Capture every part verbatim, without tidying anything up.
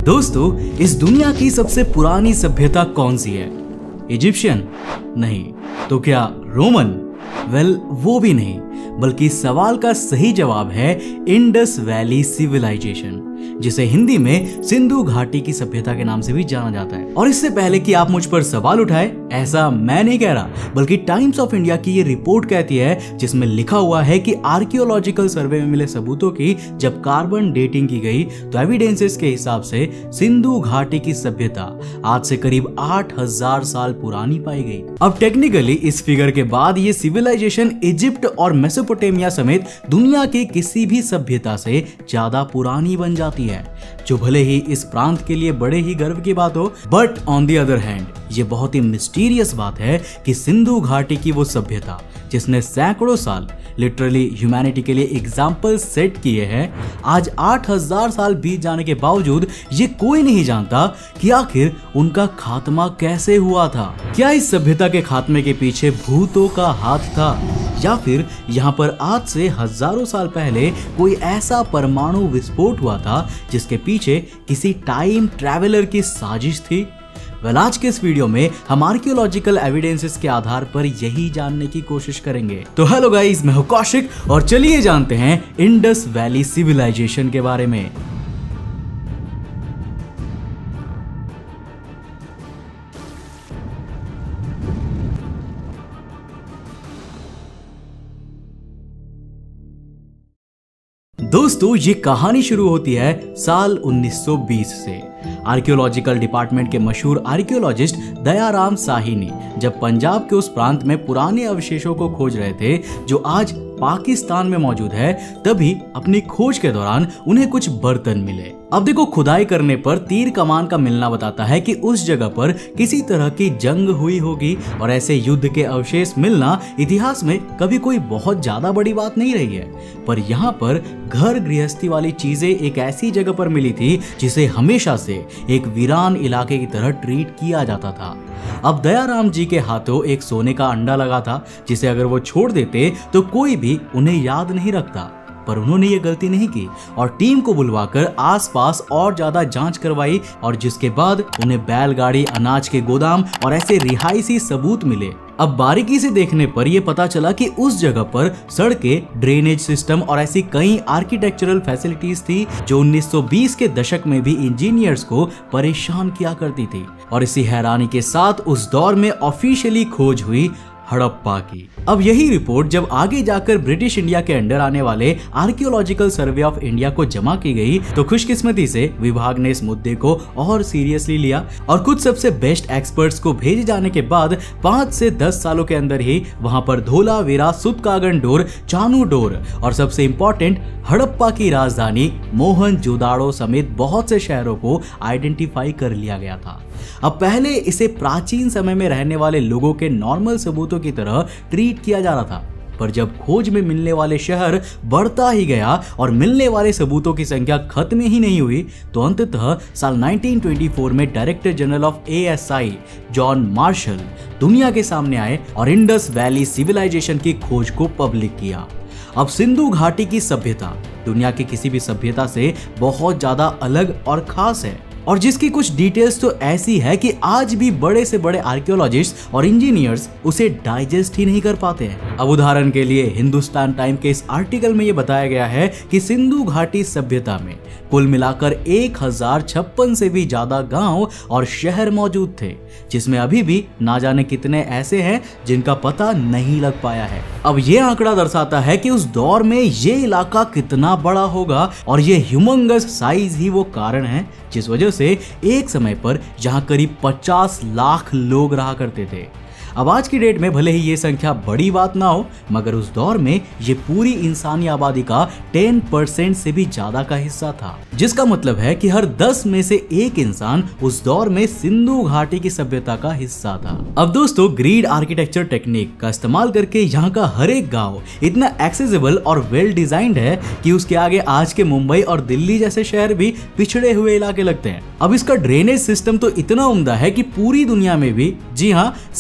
दोस्तों, इस दुनिया की सबसे पुरानी सभ्यता कौन सी है? इजिप्शियन? नहीं। तो क्या रोमन? वेल, वो भी नहीं, बल्कि सवाल का सही जवाब है इंडस वैली सिविलाइजेशन, जिसे हिंदी में सिंधु घाटी की सभ्यता के नाम से भी जाना जाता है। और इससे पहले कि आप मुझ पर सवाल उठाए, ऐसा मैं नहीं कह रहा, बल्कि टाइम्स ऑफ इंडिया की ये रिपोर्ट कहती है, जिसमें लिखा हुआ है कि आर्कियोलॉजिकल सर्वे में मिले सबूतों की जब कार्बन डेटिंग की गई तो एविडेंसेस के हिसाब से सिंधु घाटी की सभ्यता आज से करीब आठ हजार साल पुरानी पाई गई। अब टेक्निकली इस फिगर के बाद ये सिविलाइजेशन इजिप्ट और मेसोपोटामिया समेत दुनिया की किसी भी सभ्यता से ज्यादा पुरानी बन जाती है, जो भले ही इस प्रांत के लिए बड़े ही गर्व की बात हो, but on the other hand ये बहुत ही मिस्टीरियस बात है कि सिंधु घाटी की वो सभ्यता जिसने सैकड़ों साल लिटरली ह्यूमैनिटी के लिए एग्जाम्पल सेट किए हैं, आज आठ हजार साल बीत जाने के बावजूद ये कोई नहीं जानता कि आखिर उनका खात्मा कैसे हुआ था। क्या इस सभ्यता के खात्मे के पीछे भूतों का हाथ था, या फिर यहाँ पर आज से हजारों साल पहले कोई ऐसा परमाणु विस्फोट हुआ था जिसके पीछे किसी टाइम ट्रैवलर की साजिश थी? वेल, आज के इस वीडियो में हम आर्कियोलॉजिकल एविडेंसेस के आधार पर यही जानने की कोशिश करेंगे। तो हेलो गाइस, मैं हूं कौशिक और चलिए जानते हैं इंडस वैली सिविलाइजेशन के बारे में। दोस्तों, ये कहानी शुरू होती है साल उन्नीस सौ बीस से। आर्कियोलॉजिकल डिपार्टमेंट के मशहूर आर्कियोलॉजिस्ट दयाराम साही ने जब पंजाब के उस प्रांत में पुराने अवशेषों को खोज रहे थे जो आज पाकिस्तान में मौजूद है, तभी अपनी खोज के दौरान उन्हें कुछ बर्तन मिले। अब देखो, खुदाई करने पर तीर कमान का मिलना बताता है कि उस जगह पर किसी तरह की जंग हुई होगी, और ऐसे युद्ध के अवशेष मिलना इतिहास में कभी कोई बहुत ज्यादा बड़ी बात नहीं रही है। पर यहाँ पर घर गृहस्थी वाली चीजें एक ऐसी जगह पर मिली थी जिसे हमेशा से एक वीरान इलाके की तरह ट्रीट किया जाता था। अब दयाराम जी के हाथों एक सोने का अंडा लगा था, जिसे अगर वो छोड़ देते तो कोई भी उन्हें याद नहीं रखता। पर उन्होंने ये गलती नहीं की और टीम को बुलवाकर आसपास और ज्यादा जांच करवाई, और जिसके बाद उन्हें बैलगाड़ी, अनाज के गोदाम और ऐसे रिहायशी सबूत मिले। अब बारीकी से देखने पर यह पता चला कि उस जगह पर सड़कें, ड्रेनेज सिस्टम और ऐसी कई आर्किटेक्चरल फैसिलिटीज थी जो उन्नीस सौ बीस के दशक में भी इंजीनियर्स को परेशान किया करती थी। और इसी हैरानी के साथ उस दौर में ऑफिशियली खोज हुई हड़प्पा की। अब यही रिपोर्ट जब आगे जाकर ब्रिटिश इंडिया के अंडर आने वाले आर्कियोलॉजिकल सर्वे ऑफ इंडिया को जमा की गई, तो खुशकिस्मती से विभाग ने इस मुद्दे को और सीरियसली लिया और कुछ सबसे बेस्ट एक्सपर्ट्स को भेजे जाने के बाद पांच से दस सालों के अंदर ही वहां पर धोलावीरा, सुतकागन-डोर, चानू-डोर और सबसे इंपॉर्टेंट हड़प्पा की राजधानी मोहनजोदाड़ो समेत बहुत से शहरों को आइडेंटिफाई कर लिया गया था। अब पहले इसे प्राचीन समय में रहने वाले लोगों के नॉर्मल सबूतों की तरह ट्रीट किया जा रहा था, पर जब खोज में मिलने वाले शहर बढ़ता ही गया और मिलने वाले सबूतों की संख्या खत्म ही नहीं हुई, तो अंततः साल उन्नीस सौ चौबीस में director general of A S I John Marshall दुनिया के सामने आए और इंडस वैली सिविलाइजेशन की खोज को पब्लिक किया। अब सिंधु घाटी की सभ्यता दुनिया की किसी भी सभ्यता से बहुत ज्यादा अलग और खास है, और जिसकी कुछ डिटेल्स तो ऐसी है कि आज भी बड़े से बड़े आर्कियोलॉजिस्ट और इंजीनियर्स उसे डाइजेस्ट ही नहीं कर पाते हैं। अब उदाहरण के लिए हिंदुस्तान टाइम के इस आर्टिकल में ये बताया गया है कि सिंधु घाटी सभ्यता में कुल मिलाकर एक हजार छप्पन से भी ज्यादा गांव और शहर मौजूद थे, जिसमें अभी भी ना जाने कितने ऐसे हैं जिनका पता नहीं लग पाया है। अब ये आंकड़ा दर्शाता है कि उस दौर में ये इलाका कितना बड़ा होगा, और ये ह्यूमंगस साइज ही वो कारण है जिस वजह से एक समय पर यहाँ करीब पचास लाख लोग रहा करते थे। अब आज की डेट में भले ही ये संख्या बड़ी बात ना हो, मगर उस दौर में ये पूरी इंसानी आबादी का दस परसेंट से भी ज्यादा का हिस्सा था, जिसका मतलब है कि हर दस में से एक इंसान उस दौर में सिंधु घाटी की सभ्यता का हिस्सा था। अब दोस्तों, ग्रिड आर्किटेक्चर टेक्निक का इस्तेमाल करके यहाँ का हर एक गाँव इतना एक्सेसिबल और वेल डिजाइंड है कि उसके आगे आज के मुंबई और दिल्ली जैसे शहर भी पिछड़े हुए इलाके लगते हैं। अब इसका ड्रेनेज सिस्टम तो इतना उम्दा है कि पूरी दुनिया में भी, जी हाँ, साल दो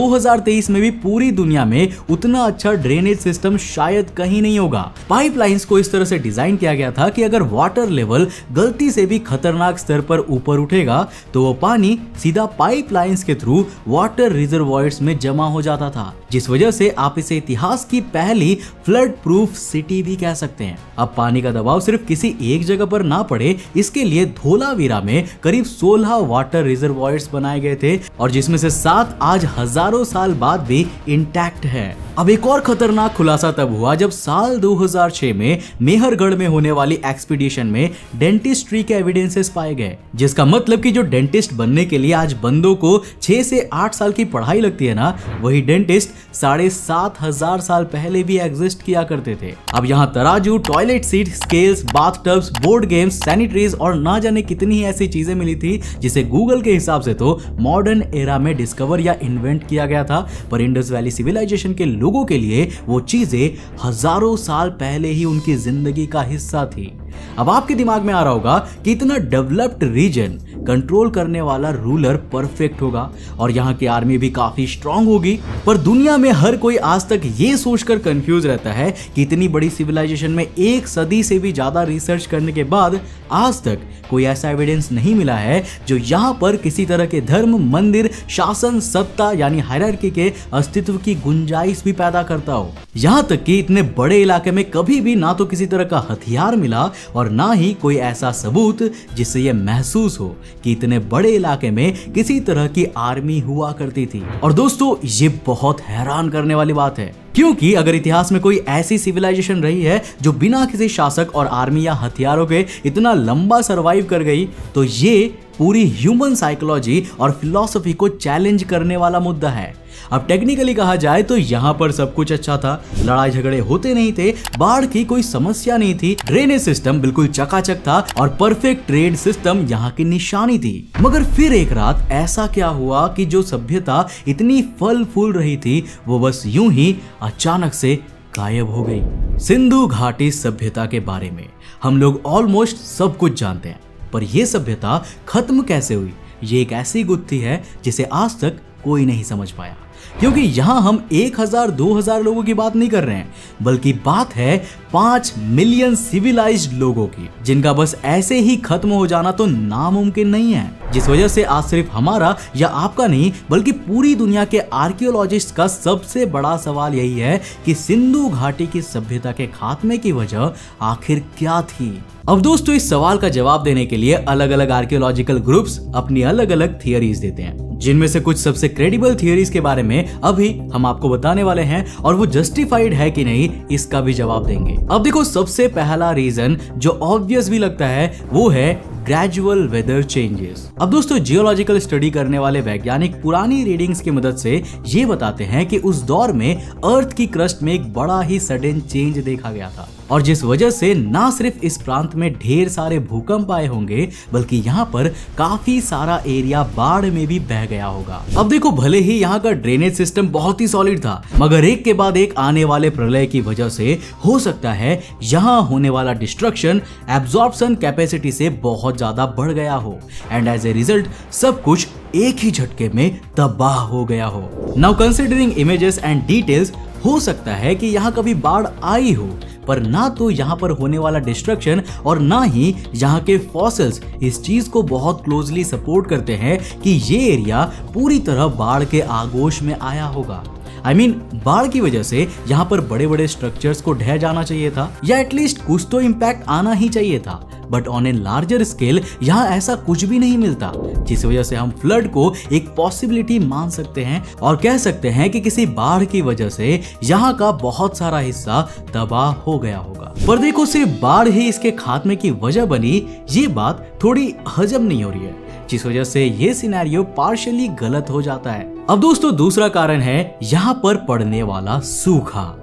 दो हज़ार तेईस में भी पूरी दुनिया में उतना अच्छा ड्रेनेज सिस्टम शायद कहीं नहीं होगा। पाइपलाइंस को इस तरह से डिजाइन किया गया था कि अगर वाटर लेवल गलती से भी खतरनाक स्तर पर ऊपर उठेगा तो वो पानी सीधा पाइपलाइंस के थ्रू वाटर रिजर्वॉयर्स में जमा हो जाता था, जिस वजह से आप इसे इतिहास की पहली फ्लड प्रूफ सिटी भी कह सकते हैं। अब पानी का दबाव सिर्फ किसी एक जगह पर ना पड़े, इसके लिए धोलावीरा में करीब सोलह वाटर रिजर्वॉयर्स बनाए गए थे और जिसमें से सात आज हजारों साल बाद भी इंटैक्ट है। अब एक और खतरनाक खुलासा तब हुआ जब साल दो हज़ार छह में मेहरगढ़ में होने वाली एक्सपीडिशन में डेंटिस्ट्री के एविडेंसेस पाए गए, जिसका मतलब कि जो डेंटिस्ट बनने के लिए आज बंदों को छह से आठ साल की पढ़ाई लगती है ना, वही डेंटिस्ट साढ़े सात हजार साल पहले भी एग्जिस्ट किया करते थे। अब यहाँ तराजू, toilet seat, scales, bathtubs, board games, sanitaries और ना जाने कितनी ही ऐसी चीजें मिली थी जिसे गूगल के हिसाब से तो मॉडर्न एरा में डिस्कवर या इन्वेंट किया गया था, पर इंडस वैली सिविलाइजेशन के लोगों के लिए वो चीजें हजारों साल पहले ही उनकी जिंदगी का हिस्सा थी। अब आपके दिमाग में आ रहा होगा कि इतना डेवलप्ड रीजन कंट्रोल करने वाला रूलर परफेक्ट होगा और यहाँ की आर्मी भी काफी स्ट्रांग होगी, पर दुनिया में हर कोई आज तक ये सोचकर कंफ्यूज रहता है कि इतनी बड़ी सिविलाइजेशन में एक सदी से भी ज्यादा रिसर्च करने के बाद आज तक कोई ऐसा एविडेंस नहीं मिला है जो यहाँ पर किसी तरह के धर्म, मंदिर, शासन, सत्ता यानी हायरार्की के अस्तित्व की गुंजाइश भी पैदा करता हो। यहाँ तक कि इतने बड़े इलाके में कभी भी ना तो किसी तरह का हथियार मिला और ना ही कोई ऐसा सबूत जिससे यह महसूस हो कि इतने बड़े इलाके में किसी तरह की आर्मी हुआ करती थी। और दोस्तों, ये बहुत हैरान करने वाली बात है, क्योंकि अगर इतिहास में कोई ऐसी सिविलाइजेशन रही है जो बिना किसी शासक और आर्मी या हथियारों के इतना लंबा सरवाइव कर गई, तो ये पूरी ह्यूमन साइकोलॉजी और फिलॉसफी को चैलेंज करने वाला मुद्दा है। अब टेक्निकली कहा जाए तो यहाँ पर सब कुछ अच्छा था, लड़ाई झगड़े होते नहीं थे, बाढ़ की कोई समस्या नहीं थी, ड्रेनेज सिस्टम बिल्कुल चकाचक था और परफेक्ट ट्रेड सिस्टम यहाँ की निशानी थी। मगर फिर एक रात ऐसा क्या हुआ कि जो सभ्यता इतनी फल फूल रही थी वो बस यूं ही अचानक से गायब हो गई। सिंधु घाटी सभ्यता के बारे में हम लोग ऑलमोस्ट सब कुछ जानते हैं, पर यह सभ्यता खत्म कैसे हुई, ये एक ऐसी गुत्थी है जिसे आज तक कोई नहीं समझ पाया। क्योंकि यहाँ हम एक हजार दो हजार लोगों की बात नहीं कर रहे हैं, बल्कि बात है पांच मिलियन सिविलाइज्ड लोगों की, जिनका बस ऐसे ही खत्म हो जाना तो नामुमकिन नहीं है। जिस वजह से आज सिर्फ हमारा या आपका नहीं बल्कि पूरी दुनिया के आर्कियोलॉजिस्ट का सबसे बड़ा सवाल यही है कि सिंधु घाटी की सभ्यता के खात्मे की वजह आखिर क्या थी। अब दोस्तों, इस सवाल का जवाब देने के लिए अलग अलग आर्कियोलॉजिकल ग्रुप्स अपनी अलग अलग थियरीज देते हैं, जिनमें से कुछ सबसे क्रेडिबल थियरीज के बारे में अभी हम आपको बताने वाले हैं और वो जस्टिफाइड है कि नहीं इसका भी जवाब देंगे। अब देखो, सबसे पहला रीजन जो ऑब्वियस भी लगता है वो है ग्रेजुअल वेदर चेंजेस। अब दोस्तों, जियोलॉजिकल स्टडी करने वाले वैज्ञानिक पुरानी रीडिंग्स की मदद से ये बताते हैं कि उस दौर में अर्थ की क्रस्ट में एक बड़ा ही सडन चेंज देखा गया था और जिस वजह से ना सिर्फ इस प्रांत में ढेर सारे भूकंप आए होंगे बल्कि यहाँ पर काफी सारा एरिया बाढ़ में भी बह गया होगा। अब देखो, भले ही यहाँ का ड्रेनेज सिस्टम बहुत ही सॉलिड था, मगर एक के बाद एक आने वाले प्रलय की वजह से हो सकता है यहाँ होने वाला डिस्ट्रक्शन एब्जॉर्प्शन कैपेसिटी से बहुत ज्यादा बढ़ गया हो एंड एज ए रिजल्ट सब कुछ एक ही झटके में तबाह हो गया हो। Now considering images and details, हो सकता है कि यहाँ कभी बाढ़ आई हो, पर ना तो यहाँ पर होने वाला डिस्ट्रक्शन और ना ही यहाँ के फॉसिल्स इस चीज को बहुत क्लोजली सपोर्ट करते हैं कि ये एरिया पूरी तरह बाढ़ के आगोश में आया होगा। आई I मीन mean, बाढ़ की वजह से यहाँ पर बड़े बड़े स्ट्रक्चर्स को ढह जाना चाहिए था या एटलीस्ट कुछ तो इम्पैक्ट आना ही चाहिए था, but on a larger scale यहाँ ऐसा कुछ भी नहीं मिलता, जिस वजह से हम फ्लड को एक पॉसिबिलिटी मान सकते हैं और कह सकते हैं कि किसी बाढ़ की वजह से यहाँ का बहुत सारा हिस्सा तबाह हो गया होगा। पर देखो, सिर्फ बाढ़ ही इसके खात्मे की वजह बनी, ये बात थोड़ी हजम नहीं हो रही है, जिस वजह से ये सिनेरियो पार्शियली गलत हो जाता है। अब दोस्तों, दूसरा कारण है यहाँ पर पड़ने वाला सूखा।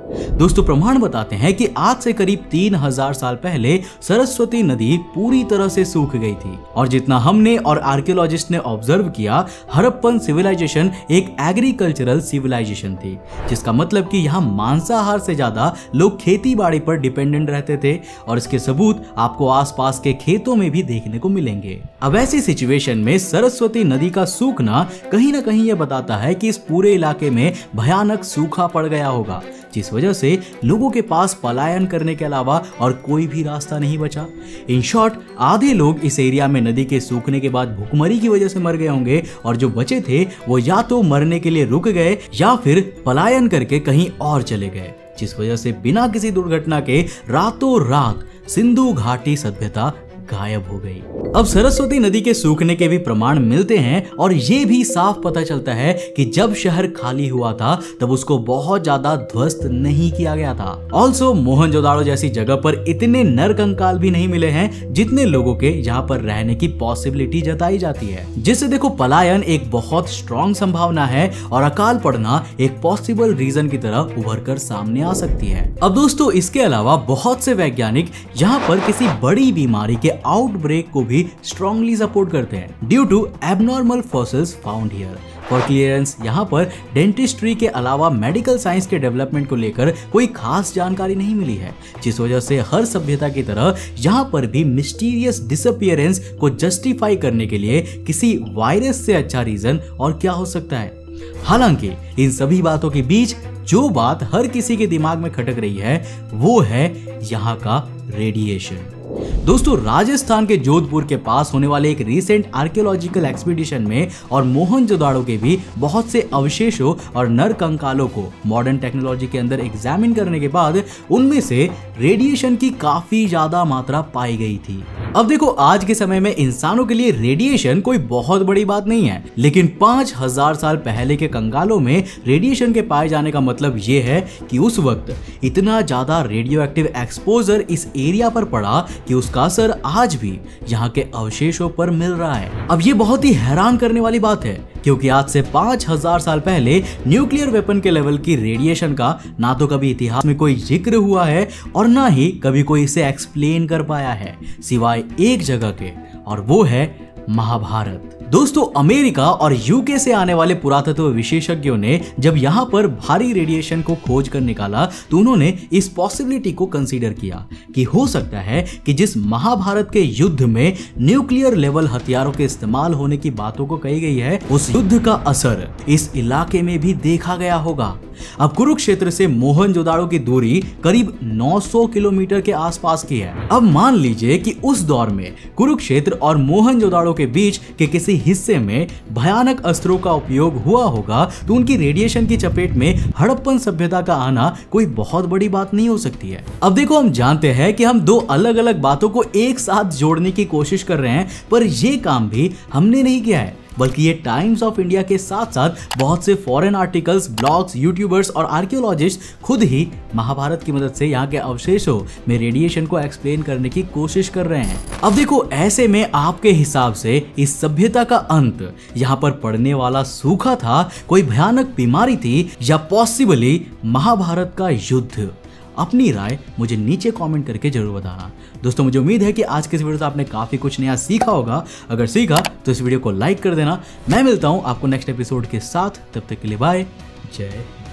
दोस्तों प्रमाण बताते हैं कि आज से करीब तीन हजार साल पहले सरस्वती नदी पूरी तरह से सूख गई थी और जितना हमने और आर्कियोलॉजिस्ट ने ऑब्जर्व किया, हड़प्पन सिविलाइजेशन एक एग्रीकल्चरल सिविलाइजेशन थी, जिसका मतलब कि यहाँ मांसाहार से ज्यादा लोग खेती बाड़ी पर डिपेंडेंट रहते थे और इसके सबूत आपको आसपास के खेतों में भी देखने को मिलेंगे। अब ऐसी सिचुएशन में सरस्वती नदी का सूखना कहीं ना कहीं यह बताता है कि इस पूरे इलाके में भयानक सूखा पड़ गया होगा, जिस वजह से लोगों के पास पलायन करने के अलावा और कोई भी रास्ता नहीं बचा। इन शॉर्ट, आधे लोग इस एरिया में नदी के सूखने के बाद भूखमरी की वजह से मर गए होंगे और जो बचे थे वो या तो मरने के लिए रुक गए या फिर पलायन करके कहीं और चले गए, जिस वजह से बिना किसी दुर्घटना के रातों रात सिंधु घाटी सभ्यता गायब हो गई। अब सरस्वती नदी के सूखने के भी प्रमाण मिलते हैं और ये भी साफ पता चलता है कि जब शहर खाली हुआ था तब उसको बहुत ज्यादा ध्वस्त नहीं किया गया था। ऑल्सो मोहनजोदाड़ो जैसी जगह पर इतने नरकंकाल भी नहीं मिले हैं जितने लोगों के यहाँ पर रहने की पॉसिबिलिटी जताई जाती है, जिससे देखो पलायन एक बहुत स्ट्रॉन्ग संभावना है और अकाल पड़ना एक पॉसिबल रीजन की तरह उभर कर सामने आ सकती है। अब दोस्तों इसके अलावा बहुत से वैज्ञानिक यहाँ पर किसी बड़ी बीमारी के आउटब्रेक को भी स्ट्रांगली सपोर्ट करते हैं due to abnormal fossils found here. For clearance, यहाँ पर डेंटिस्ट्री के अलावा मेडिकल साइंस के डेवलपमेंट को लेकर कोई खास जानकारी नहीं मिली है, जिस वजह से हर सभ्यता की तरह यहाँ पर भी मिस्टीरियस डिसअपीयरेंस को जस्टिफाई करने के लिए किसी वायरस से अच्छा रीजन और क्या हो सकता है। हालांकि इन सभी बातों के बीच जो बात हर किसी के दिमाग में खटक रही है वो है यहाँ का रेडिएशन। दोस्तों राजस्थान के जोधपुर के पास होने वाले एक रीसेंट आर्कियोलॉजिकल एक्सपीडिशन में और मोहनजोदाड़ो के भी बहुत से अवशेषों और नरकंकालों को मॉडर्न टेक्नोलॉजी के अंदर एग्जामिन करने के बाद उनमें से रेडिएशन की काफी ज्यादा मात्रा पाई गई थी। अब देखो आज के समय में इंसानों के लिए रेडिएशन कोई बहुत बड़ी बात नहीं है, लेकिन पांच हजार साल पहले के कंकालों में रेडिएशन के पाए जाने का मतलब ये है कि उस वक्त इतना ज्यादा रेडियो एक्टिव एक्सपोजर इस एरिया पर पड़ा कि उसका असर आज भी यहाँ के अवशेषों पर मिल रहा है। अब ये बहुत ही हैरान करने वाली बात है क्योंकि आज से पांच हजार साल पहले न्यूक्लियर वेपन के लेवल की रेडिएशन का ना तो कभी इतिहास में कोई जिक्र हुआ है और ना ही कभी कोई इसे एक्सप्लेन कर पाया है, सिवाय एक जगह के, और वो है महाभारत। दोस्तों अमेरिका और यूके से आने वाले पुरातत्व विशेषज्ञों ने जब यहाँ पर भारी रेडिएशन को खोज कर निकाला तो उन्होंने इस पॉसिबिलिटी को कंसीडर किया कि हो सकता है कि जिस महाभारत के युद्ध में न्यूक्लियर लेवल हथियारों के इस्तेमाल होने की बातों को कही गई है, उस युद्ध का असर इस इलाके में भी देखा गया होगा। अब कुरुक्षेत्र से मोहनजोदाड़ो की दूरी करीब नौ सौ किलोमीटर के आसपास की है। अब मान लीजिए कि उस दौर में कुरुक्षेत्र और मोहनजोदाड़ो के बीच के किसी हिस्से में भयानक अस्त्रों का उपयोग हुआ होगा तो उनकी रेडिएशन की चपेट में हड़प्पन सभ्यता का आना कोई बहुत बड़ी बात नहीं हो सकती है। अब देखो हम जानते हैं कि हम दो अलग अलग बातों को एक साथ जोड़ने की कोशिश कर रहे हैं, पर यह काम भी हमने नहीं किया है, बल्कि ये टाइम्स ऑफ इंडिया के साथ साथ बहुत से फॉरेन आर्टिकल्स, ब्लॉग्स, यूट्यूबर्स और आर्कियोलॉजिस्ट खुद ही महाभारत की मदद से यहाँ के अवशेषों में रेडिएशन को एक्सप्लेन करने की कोशिश कर रहे हैं। अब देखो ऐसे में आपके हिसाब से इस सभ्यता का अंत यहाँ पर पड़ने वाला सूखा था, कोई भयानक बीमारी थी, या पॉसिबली महाभारत का युद्ध? अपनी राय मुझे नीचे कमेंट करके जरूर बताना। दोस्तों मुझे उम्मीद है कि आज के इस वीडियो से आपने काफी कुछ नया सीखा होगा। अगर सीखा तो इस वीडियो को लाइक कर देना। मैं मिलता हूं आपको नेक्स्ट एपिसोड के साथ, तब तक के लिए बाय, जय